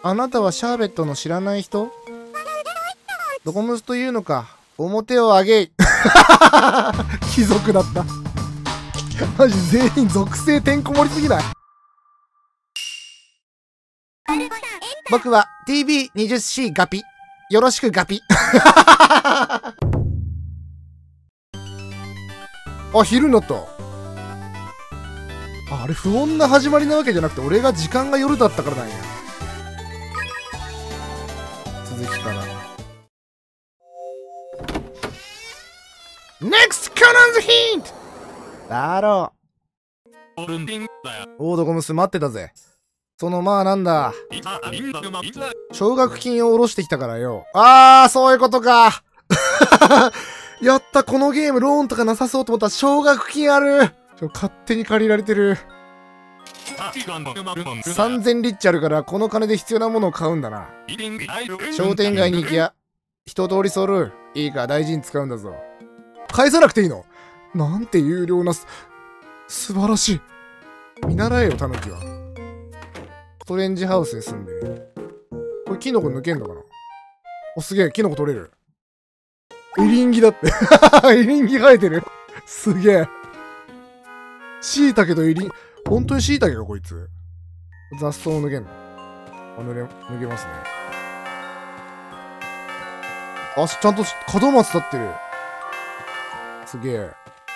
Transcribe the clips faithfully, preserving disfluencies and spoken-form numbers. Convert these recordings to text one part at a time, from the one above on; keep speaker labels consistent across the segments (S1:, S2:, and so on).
S1: あなたはシャーベットの知らない人？ドコムスというのか。表を上げい。貴族だった。マジ全員属性てんこ盛りすぎない？僕は ティービーにじゅうシー ガピ。よろしくガピ。あ、昼になった。あ、あれ不穏な始まりなわけじゃなくて、俺が時間が夜だったからなんや。続きから。Next Conan's Hint! だろう。おー、ドコムス待ってたぜ。そのまあなんだ。奨学金を下ろしてきたからよ。あー、そういうことか。やった、このゲームローンとかなさそうと思ったら奨学金ある。ちょ勝手に借りられてる。さんぜんリッチあるからこの金で必要なものを買うんだな。商店街に行きや一通り揃う。いいか、大事に使うんだぞ。返さなくていいの？なんて有料なす、素晴らしい。見習えよ、タヌキは。ストレンジハウスに住んでる。これキノコ抜けんのかな？お、すげえ、キノコ取れる。エリンギだって。エリンギ生えてる。すげえ。シイタケとエリン、本当にシイタケか、こいつ。雑草を抜けんの？あ、抜け、抜けますね。あ、ちゃんと門松立ってる。すげえ。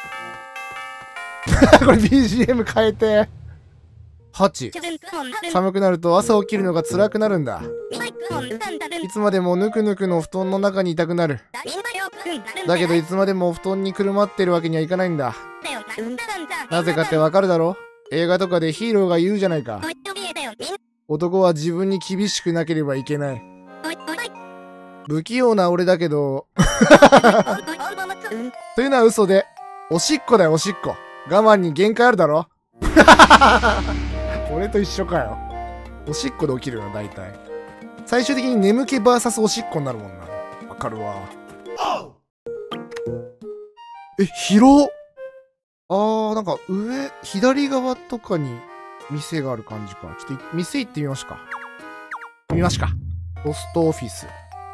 S1: これ ビージーエム 変えて。はち。寒くなると朝起きるのが辛くなるんだ。いつまでもぬくぬくの布団の中にいたくなる。だけどいつまでも布団にくるまってるわけにはいかないんだ。なぜかってわかるだろ？映画とかでヒーローが言うじゃないか。男は自分に厳しくなければいけない。不器用な俺だけど。というのは嘘で、おしっこだよ、おしっこ。我慢に限界あるだろ。俺と一緒かよ。おしっこで起きるの、大体。最終的に眠気 ブイエス おしっこになるもんな。わかるわ。え、広っ。あー、なんか上、左側とかに店がある感じか。ちょっと店行ってみましょうか。見ましょうか。ポストオフィス。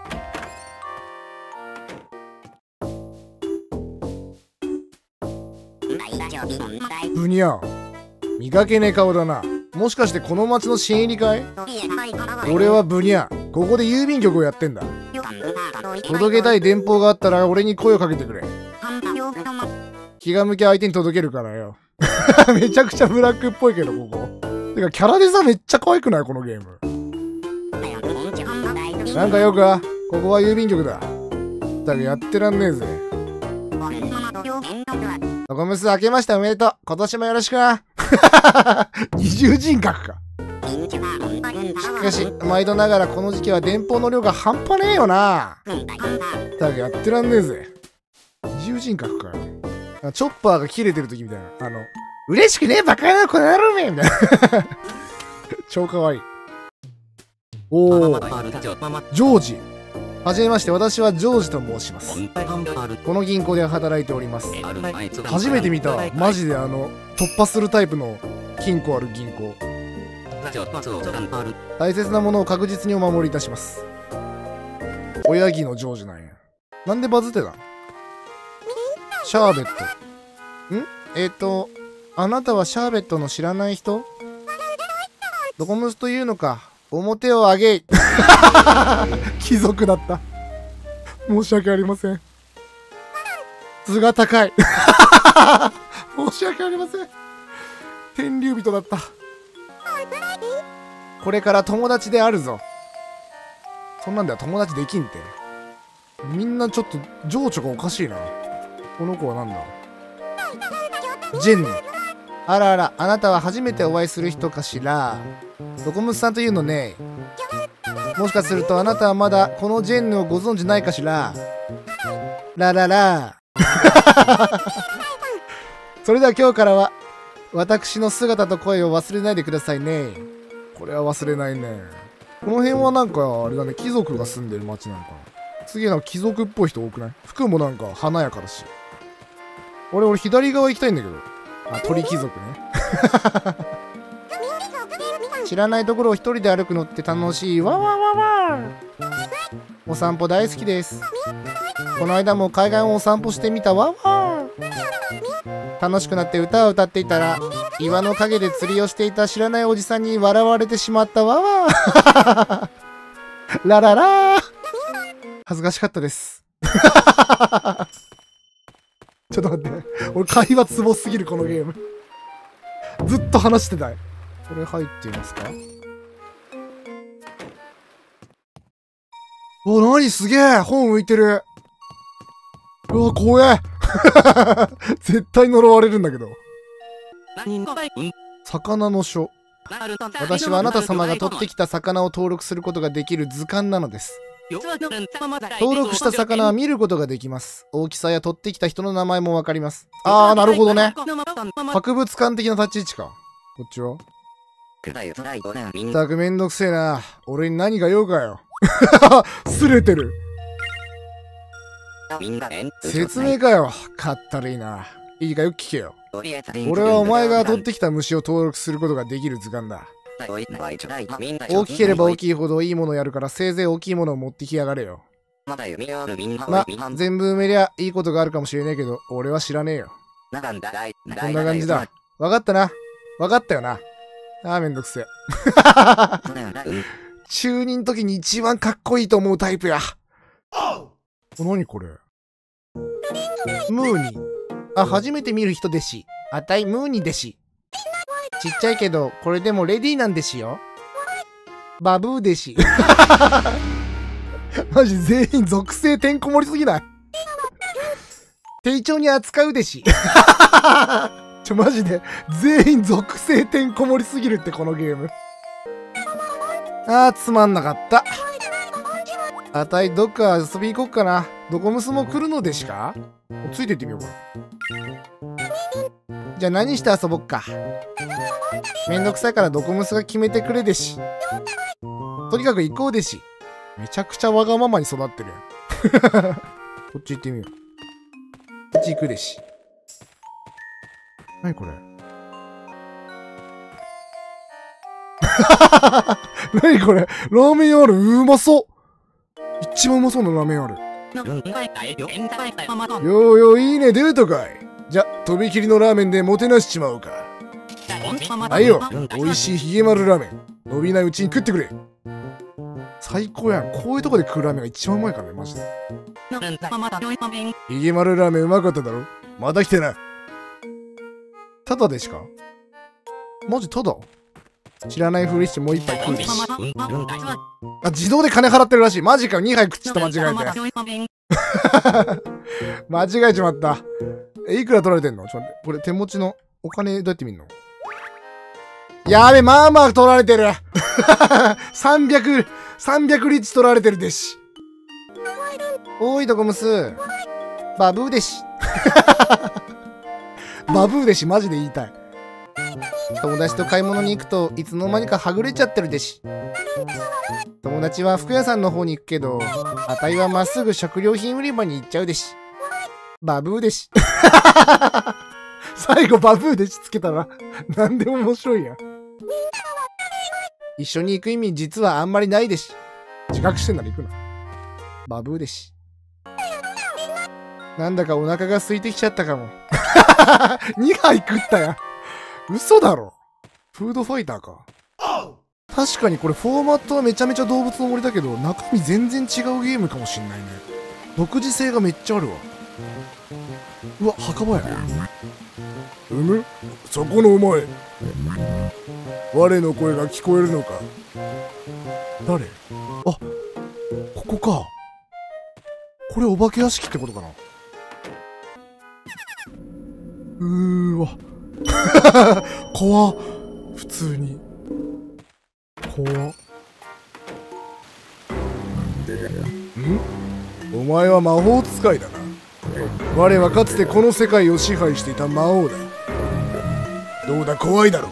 S1: ブニャー。見かけねえ顔だな。もしかしてこの町の新入りかい？俺はブニャー。ここで郵便局をやってんだ。届けたい電報があったら俺に声をかけてくれ。気が向き相手に届けるからよ。めちゃくちゃブラックっぽいけど、ここ。てか、キャラデザめっちゃ可愛くない？このゲーム。なんかよか？ここは郵便局だ。だけどやってらんねえぜ。ドコムス明けましておめでとう。今年もよろしくな。二重人格か。しかし、毎度ながらこの時期は電報の量が半端ねえよな。だけどやってらんねえぜ。二重人格かよ。チョッパーが切れてる時みたいな。あの、嬉しくねえバカ野郎この野郎めみたいな。超かわいい。おー、ジョージ。はじめまして、私はジョージと申します。この銀行で働いております。初めて見た、マジであの、突破するタイプの金庫ある銀行。大切なものを確実にお守りいたします。親木のジョージなんや。なんでバズってたの？シャーベット。ん？えっと、あなたはシャーベットの知らない人？ドコムスというのか。表を上げい。貴族だった。申し訳ありません。図が高い。申し訳ありません。天竜人だった。これから友達であるぞ。そんなんでは友達できんて。みんなちょっと情緒がおかしいな。この子はなんだ？ジェンヌ。あらあら、あなたは初めてお会いする人かしら。ドコムスさんというのね。もしかするとあなたはまだこのジェンヌをご存知ないかしら。ラララ。それでは今日からは私の姿と声を忘れないでくださいね。これは忘れないね。この辺はなんかあれだね、貴族が住んでる町なのかな。次なんか貴族っぽい人多くない？服もなんか華やかだし。俺俺左側行きたいんだけど。あ、鳥貴族ね。 知らないところを一人で歩くのって楽しい。わわわわ。お散歩大好きです。この間も海岸をお散歩してみた。わわ。楽しくなって歌を歌っていたら、岩の陰で釣りをしていた知らないおじさんに笑われてしまった。わわ。ラララー。恥ずかしかったです。ちょっと待って。俺会話ツボすぎるこのゲーム。ずっと話してたい。これ入っていますか？お、なにすげえ本浮いてる。うわ、怖え。絶対呪われるんだけど。魚の書。私はあなた様が取ってきた魚を登録することができる図鑑なのです。登録した魚は見ることができます。大きさや取ってきた人の名前もわかります。あー、なるほどね。博物館的な立ち位置か。こっちはったくめんどくせえな。俺に何が用かよ。すれてる。説明かよ。かったるいな。いいかよく聞けよ。俺はお前が取ってきた虫を登録することができる図鑑だ。大きければ大きいほどいいものやるから、せいぜい大きいものを持ってきやがれよ。ま、全部埋めりゃいいことがあるかもしれねえけど、俺は知らねえよ。こんな感じだ。わかったな。わかったよな。あー、めんどくせえ。中二の時に一番かっこいいと思うタイプや。なにこれ？ムーニー。あ、初めて見る人でし。あたいムーニーでし。ちっちゃいけど、これでもレディーなんでしよ。バブーでし。マジ全員属性てんこ盛りすぎない？丁重に扱うでし。ちょ、マジで全員属性てんこ盛りすぎるってこのゲーム。あー、つまんなかった。あたいどっか遊び行こっかな。ドコムスも来るのでしか？ついてってみようか。じゃあ何して遊ぼっか。めんどくさいからドコムスが決めてくれでし。とにかく行こうでし。めちゃくちゃわがままに育ってるやん。こっち行ってみよう。こっち行くでし。なにこれ。なにこれ。ラーメンある。うまそう。一番うまそうなラーメンある。よーよー、いいね、デートかい。じゃ、とびきりのラーメンでもてなしちまおうか。はいよ、美味しいひげ丸ラーメン。伸びないうちに食ってくれ。最高やん。こういうとこで食うラーメンが一番うまいからね、マジで。ひげ丸ラーメンうまかっただろ。また来てな。ただでしか？マジただ？知らないふりしてもう一杯食うでし。あ、自動で金払ってるらしい。マジかよ。にはい食っちゃった。間違えて。間違えちまった。え、いくら取られてんの？ちょっと待って。これ手持ちのお金どうやって見んの？やべ、まあまあ取られてる。さんびゃく、さんびゃくリッチ取られてるでし。おーい、ドコムス。バブーでし。バブーでし、マジで言いたい。友達と買い物に行くといつの間にかはぐれちゃってるでし。友達は服屋さんの方に行くけど、あたいはまっすぐ食料品売り場に行っちゃうでし。バブーでし。最後バブーでしつけたらなんでも面白いやん。一緒に行く意味実はあんまりないでし。自覚してんなら行くな。バブーでし。なんだかお腹が空いてきちゃったかも。にはい食ったやん。嘘だろ。フードファイターか。確かにこれフォーマットはめちゃめちゃ動物の森だけど、中身全然違うゲームかもしんないね。独自性がめっちゃあるわ。うわ、墓場や。うむ？そこのお前。我の声が聞こえるのか。誰？あ、ここか。これお化け屋敷ってことかな。うーわ。怖っ。普通に。怖っ。ん？お前は魔法使いだな。我はかつてこの世界を支配していた魔王だ。どうだ、怖いだろ。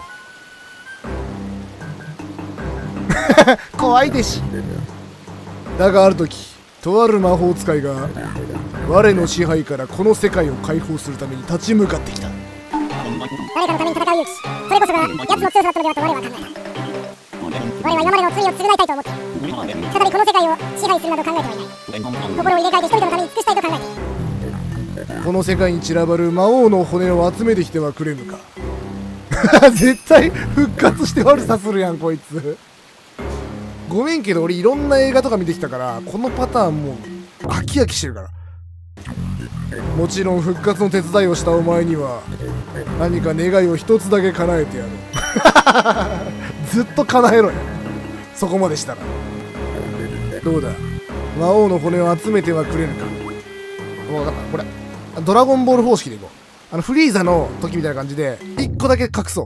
S1: 怖いでし。だがある時、とある魔法使いが我の支配からこの世界を解放するために立ち向かってきた。誰かのために戦う勇気、それこそが奴の強さだったのではと我は考えた。
S2: 我は今までの罪を償いたいと思っている。再びこの世界を支配するなど考えてはいない。心を入れ替えて人々のために尽くしたいと考えている。
S1: この世界に散らばる魔王の骨を集めてきてはくれぬか。絶対復活して悪さするやんこいつ。ごめんけど俺いろんな映画とか見てきたからこのパターンもう飽き飽きしてるから。もちろん復活の手伝いをしたお前には何か願いを一つだけ叶えてやろう。ずっと叶えろよそこまでしたら。どうだ魔王の骨を集めてはくれるか。もうだからこれドラゴンボール方式でいこう。あのフリーザの時みたいな感じでいっこだけ隠そう。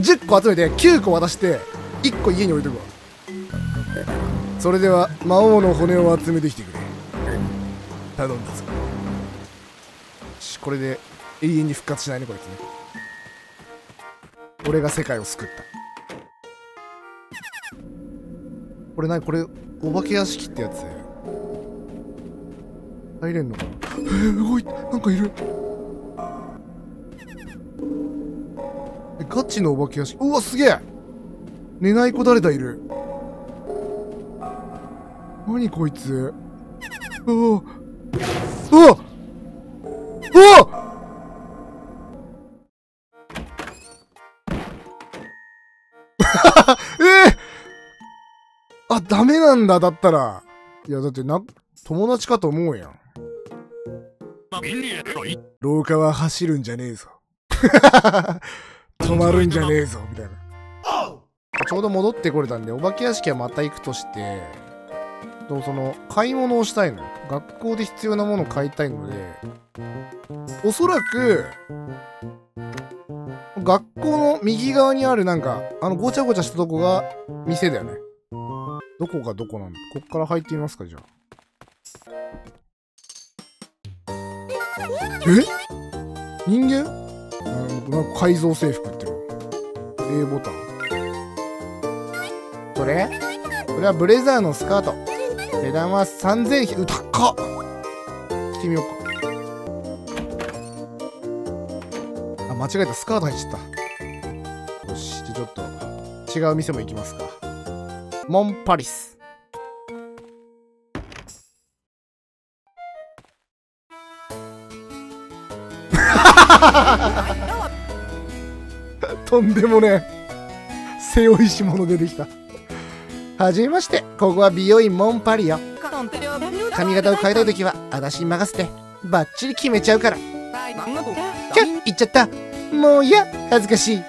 S1: じゅっこ集めてきゅうこ渡していっこ家に置いとくわ。それでは魔王の骨を集めてきてくれ。頼んだぞ。これで永遠に復活しないねこいつね。俺が世界を救った。これ何これお化け屋敷ってやつ入れんのかな。えー、動いた。なんかいる。えガチのお化け屋敷。うわすげえ。寝ない子誰だいる。何こいつ。うわうわうわえー、あ、ダメなんだ、だったら。いや、だってな、友達かと思うやん。廊下は走るんじゃねえぞ。止まるんじゃねえぞ、みたいな。ちょうど戻ってこれたんで、お化け屋敷はまた行くとして、その、買い物をしたいのよ。学校で必要なものを買いたいので、おそらく、学校の右側にあるなんか、あのごちゃごちゃしたとこが店だよね。どこがどこなんだ。こっから入ってみますか、じゃあ。え人間なんか改造制服ってる。A ボタン。それこれはブレザーのスカート。値段はさんぜんひゃく、う、高っ。着てみようか。あ、間違えた。スカート入っちゃった。よし、じゃあちょっと違う店も行きますか。モンパリス。とんでもねえ背負いし物出てきた。はじめまして、ここは美容院モンパリよ。髪型を変えたいときは私に任せてバッチリ決めちゃうから。キャッ言っちゃった。もういや恥ずかしい。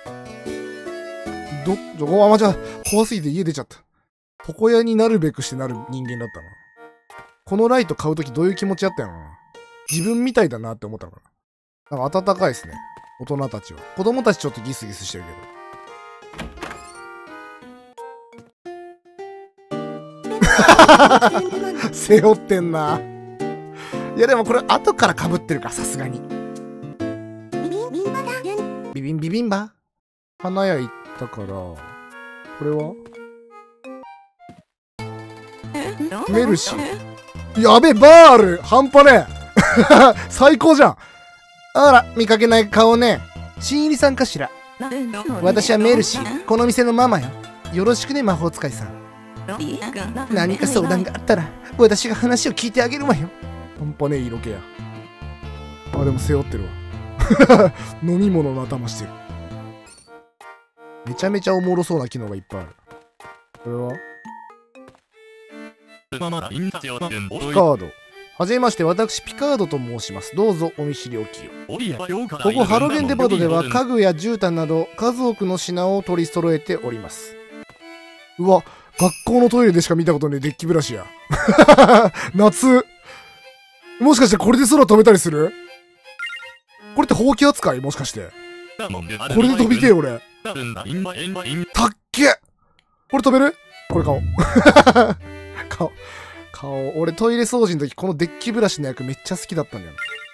S1: どどこあまじゃ怖すぎて家出ちゃった。床屋になるべくしてなる人間だったな。このライト買うときどういう気持ちやったよな。自分みたいだなって思ったのかな。なんか暖かいですね、大人たちは。子供たちちょっとギスギスしてるけど。背負ってんな。いやでもこれ後からかぶってるか、さすがに。ビビンビビンバ花屋行ったから。これはメルシー。やべ、バール半端ねえ。最高じゃん。あら、見かけない顔ね。新入りさんかしら。私はメルシー、この店のママよ。よろしくね、魔法使いさん。何か相談があったら私が話を聞いてあげるわよ。半端ねえ色気や。あ、でも背負ってるわ。飲み物の頭してる。めちゃめちゃおもろそうな機能がいっぱいある。これはピカード。はじめまして、私ピカードと申します。どうぞお見知りおきよ。ここハロゲンデパートでは家具や絨毯など数多くの品を取り揃えております。うわ、学校のトイレでしか見たことねえデッキブラシや。夏。もしかしてこれで空飛べたりする？これってほうき扱い？もしかして。これで飛びてえ俺。たっけ！これ飛べる？これ買おう。顔。顔。俺トイレ掃除の時このデッキブラシの役めっちゃ好きだったんだよ。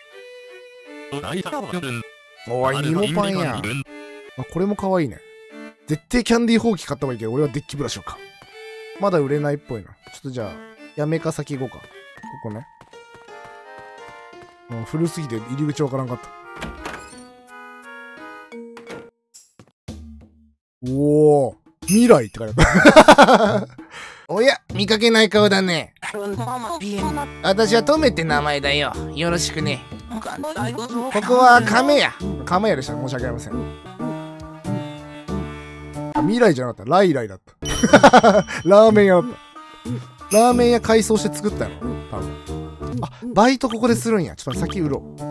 S1: おい、ニモパンや。あ、これも可愛いね。絶対キャンディーほうき買った方がいいけど、俺はデッキブラシを買う。まだ売れないっぽいな。ちょっとじゃあ、やめか先行こうか。ここね。もう古すぎて入り口わからんかった。おお。 未来って書いてある。おや、見かけない顔だね。私はトメって名前だよ。よろしくね。ここは亀屋。亀屋でした。申し訳ありません。未来じゃなかった。ライライだった。ラーメン屋だった。ラーメン屋改装して作ったよ。多分。あ、バイトここでするんや。ちょっと先売ろう。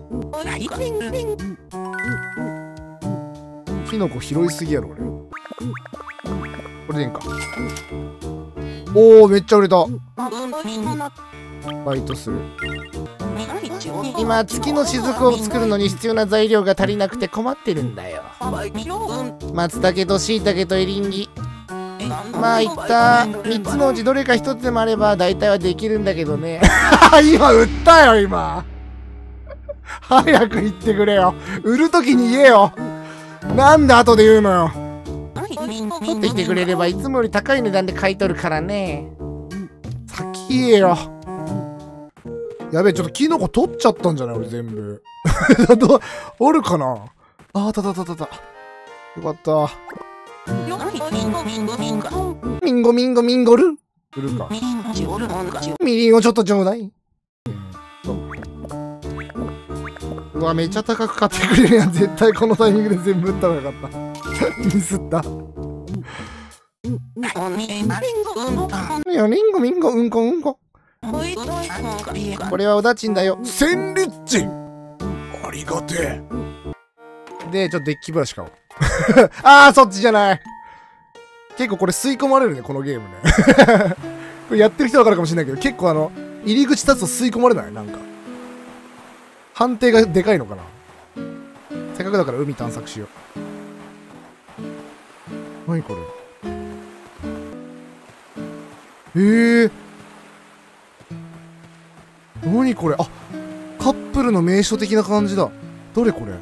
S1: キノコ拾いすぎやろ、俺。これでいいんか。おー、めっちゃ売れた。バイトする。今、月の雫を作るのに必要な材料が足りなくて困ってるんだよ。松茸と椎茸とエリンギ。まあ、いったみっつのうちどれかひとつでもあれば大体はできるんだけどね。今、売ったよ、今。早く言ってくれよ。売るときに言えよ。なんで後で言うのよ。取ってきてくれればいつもより高い値段で買い取るからね。先言えよ。やべえ、ちょっとキノコ取っちゃったんじゃない俺全部。どおるかなあー、たたたたた。よかった。ミンゴミンゴミンゴル売るか。みりんをちょっとちょうだい。うわ、めっちゃ高く買ってくれるやん。絶対このタイミングで全部売った方がよかった。ミスった。いや、リンゴミンゴうんこうんこ。これはおだちんだよ。千里地ありがてえ。で、ちょっとデッキブラシ買おう。あー、そっちじゃない。結構これ吸い込まれるね、このゲームね。これやってる人わかるかもしれないけど、結構あの、入り口立つと吸い込まれないなんか。判定がでかいのかな。せっかくだから海探索しよう。何これ。えー。何これ。あ、カップルの名所的な感じだ。どれこれ。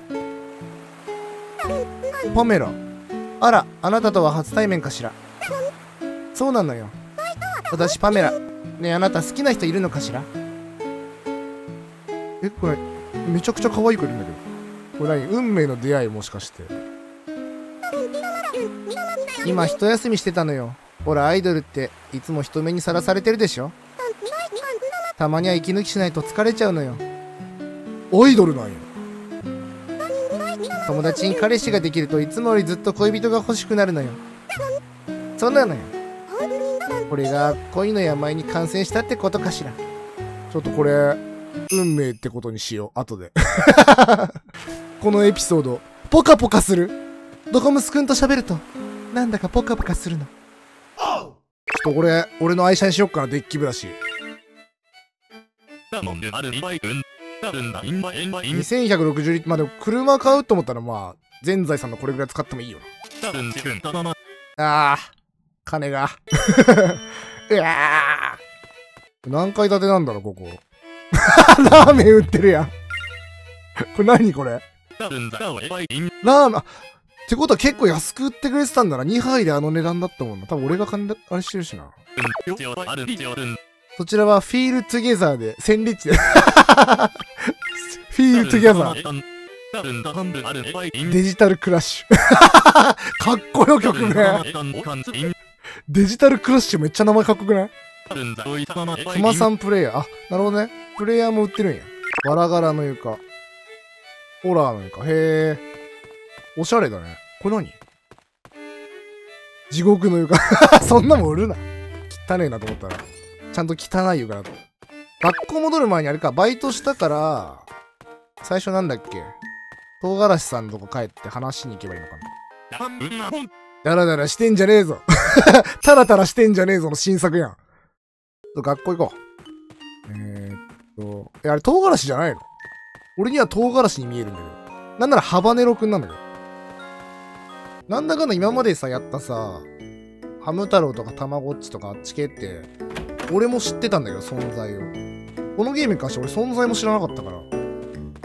S1: パメラ。あら、あなたとは初対面かしら。そうなのよ。私パメラ。ねえ、あなた好きな人いるのかしら。え、これめちゃくちゃ可愛い子いるんだけど。これ何？運命の出会いもしかして。今一休みしてたのよ。ほら、アイドルっていつも人目にさらされてるでしょ。たまには息抜きしないと疲れちゃうのよ。アイドルなんよ。友達に彼氏ができるといつもよりずっと恋人が欲しくなるのよ。そうなのよ。これが恋の病に感染したってことかしら。ちょっとこれ運命ってことにしよう、後で。このエピソードポカポカする。ドコムスくんと喋るとなんだかポカポカするの。ちょっとこれ俺の愛車にしよっかな、デッキブラシ。にせんひゃくろくじゅうリットル。まあでも車買うと思ったらまあ全財産のこれぐらい使ってもいいよな。あー、金が。うわー、何階建てなんだろうここ。ラーメン売ってるやん。これ何これ。ラーメン、ってことは結構安く売ってくれてたんだな。にはいであの値段だったもんな。多分俺が金だあれしてるしな。そちらはフィールトゥゲザーで千里地で。フィールトゥゲザー。デジタルクラッシュ。かっこよ曲ね。デジタルクラッシュめっちゃ名前かっこよくない？クマさんプレイヤー。あ、なるほどね。プレイヤーも売ってるんや。バラ柄の床。ホラーの床。へえ。おしゃれだね。これ何？地獄の床。そんなもん売るな。汚ねえなと思ったら。ちゃんと汚い床だと。学校戻る前にあれか、バイトしたから、最初なんだっけ？唐辛子さんのとこ帰って話しに行けばいいのかな。ダラダラしてんじゃねえぞ。タラタラしてんじゃねえぞの新作やん。学校行こう。えー、っと、え、あれ唐辛子じゃないの？俺には唐辛子に見えるんだけど。なんならハバネロくんなんだけど。なんだかんだ今までさ、やったさ、ハム太郎とかたまごっちとかあっち系って、俺も知ってたんだけど、存在を。このゲームに関して俺存在も知らなかったから。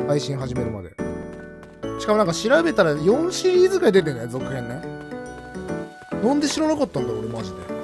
S1: 配信始めるまで。しかもなんか調べたらよんシリーズぐらい出てんだよ、続編ね。なんで知らなかったんだろう、俺マジで。